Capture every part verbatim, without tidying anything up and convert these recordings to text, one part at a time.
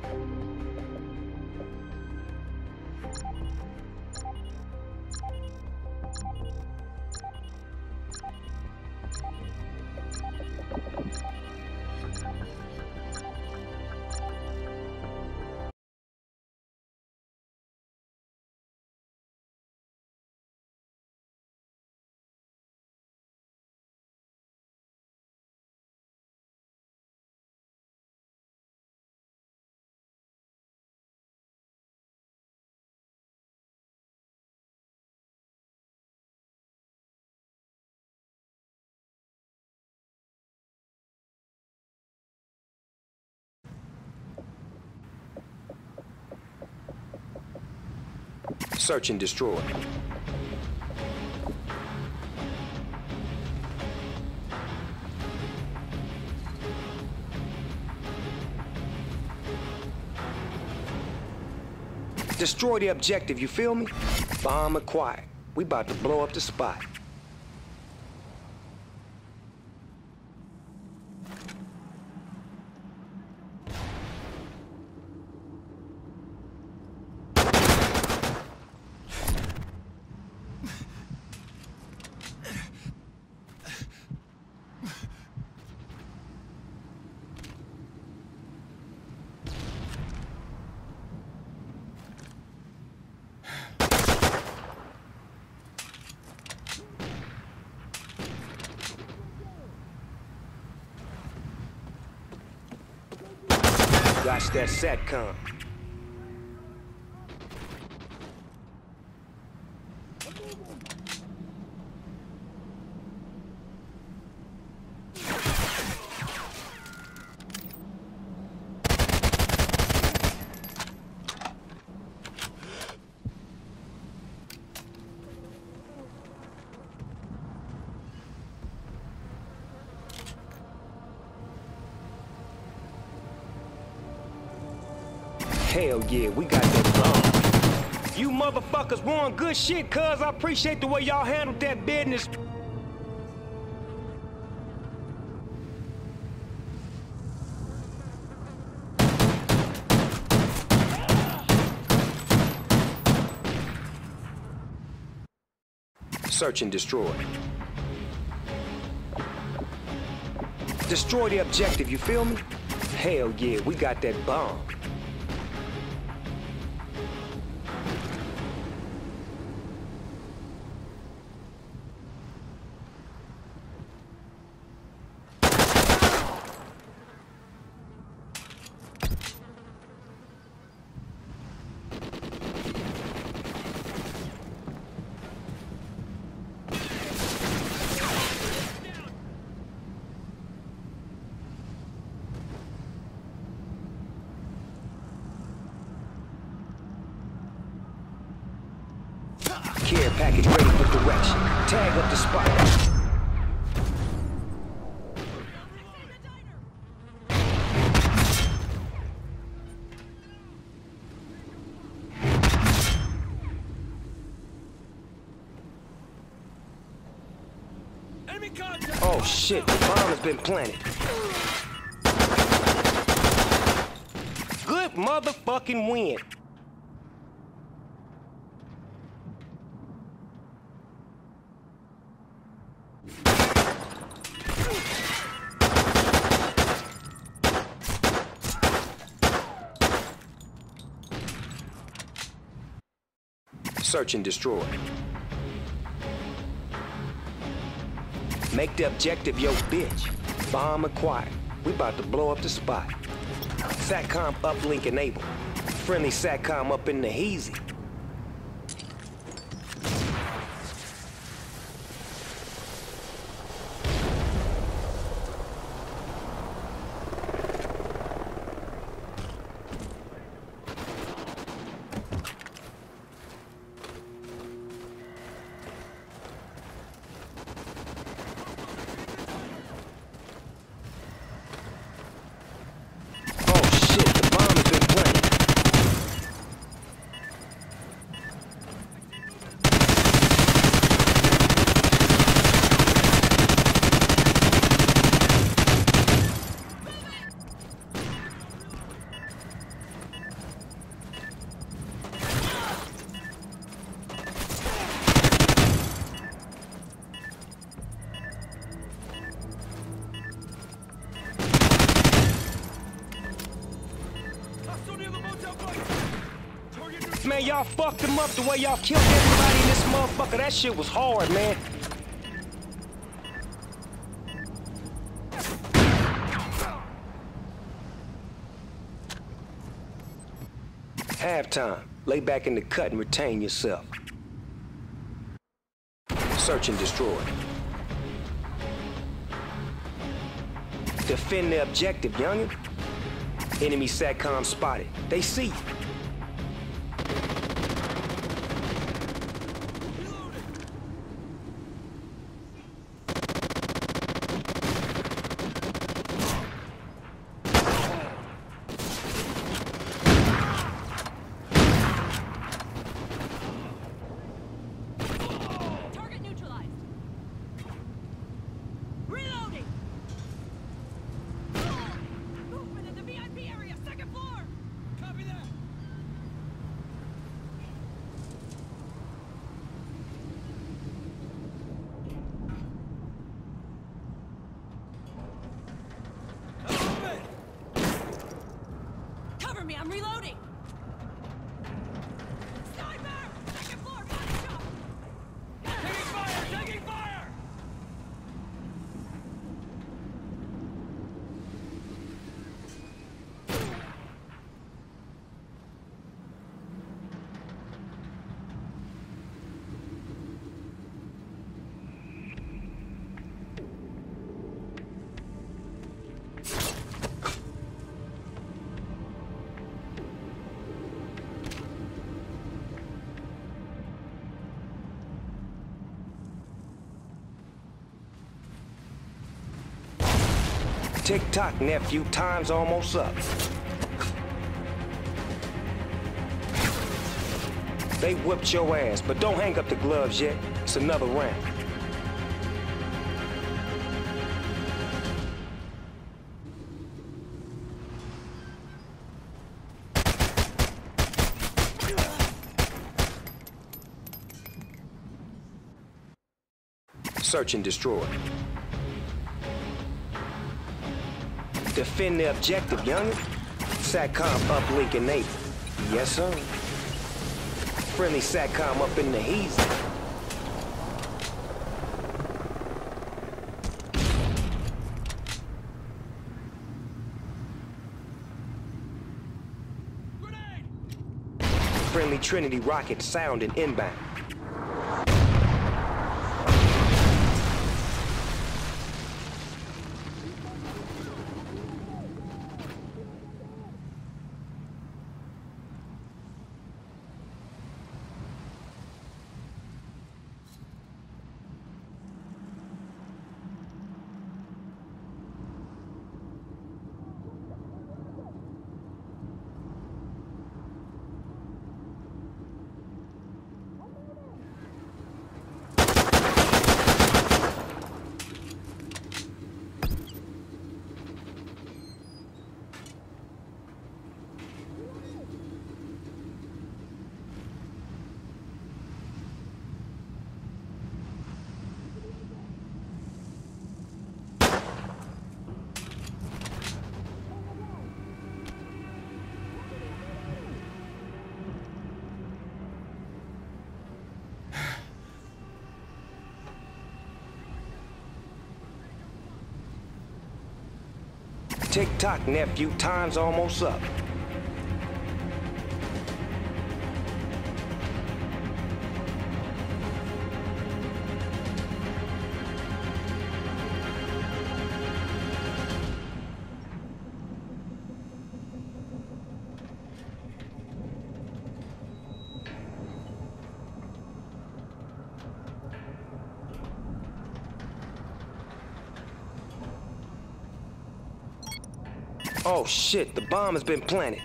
Search and destroy. Destroy the objective, you feel me? Bomb acquired. We about to blow up the spot. Watch that SATCOM. Hell yeah, we got that bomb. You motherfuckers want good shit, cuz I appreciate the way y'all handled that business. Search and destroy. Destroy the objective, you feel me? Hell yeah, we got that bomb. Care package ready for direction. Tag up the spot. Oh shit, the bomb has been planted. Good motherfucking win. Search and destroy. Make the objective your bitch. Bomb acquired. We about to blow up the spot. SATCOM uplink enabled. Friendly SATCOM up in the heezy. Man, y'all fucked him up the way y'all killed everybody in this motherfucker. That shit was hard, man. Halftime. Lay back in the cut and retain yourself. Search and destroy. Defend the objective, youngin'. Enemy SATCOM spotted. They see you. Me, I'm reloading. Sniper! Second floor, body shot! Taking fire! Taking fire! Tick-tock, nephew. Time's almost up. They whipped your ass, but don't hang up the gloves yet. It's another round. Search and destroy. Defend the objective, youngin'. SATCOM uplink enabled. Yes, sir. Friendly SATCOM up in the heat. Grenade! Friendly Trinity rocket sounding inbound. Tick-tock, nephew. Time's almost up. Oh shit, the bomb has been planted.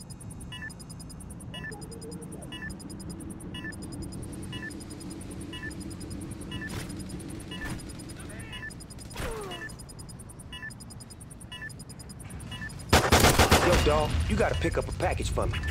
Yo, dawg, you gotta pick up a package for me.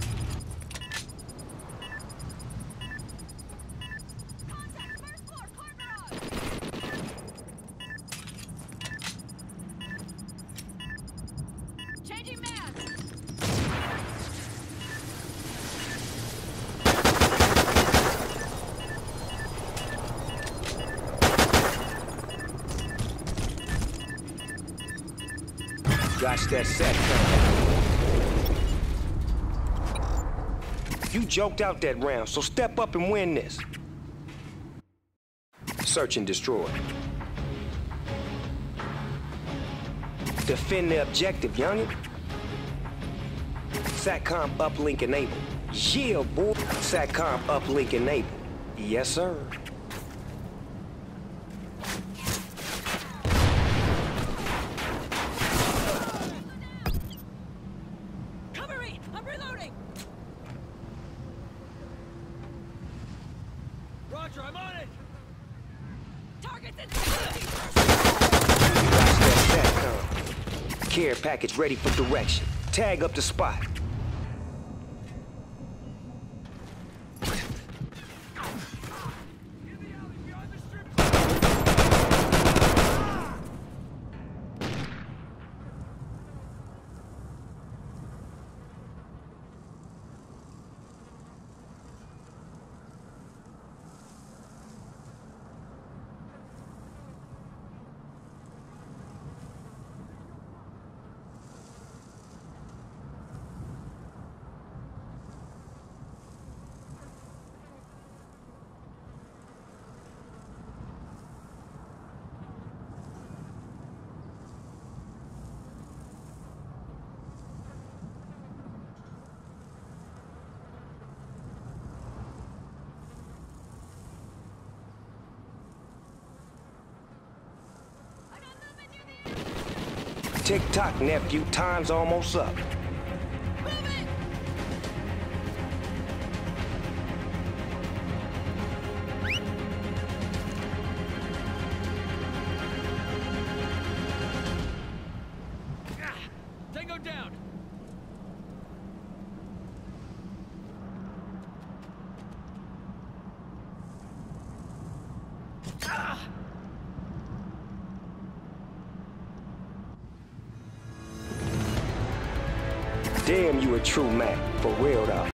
Gotch that SATCOM. You joked out that round, so step up and win this. Search and destroy. Defend the objective, youngin'. SATCOM uplink enabled. Yeah, boy. SATCOM uplink enabled. Yes, sir. Cover me! I'm reloading! Roger, I'm on it! Target's in safety! Watch that SATCOM. Care package ready for direction. Tag up the spot. Tick-tock, nephew. Time's almost up. Move it! Ah, Tango down! Ah! Damn, you a true Mac. For real, though.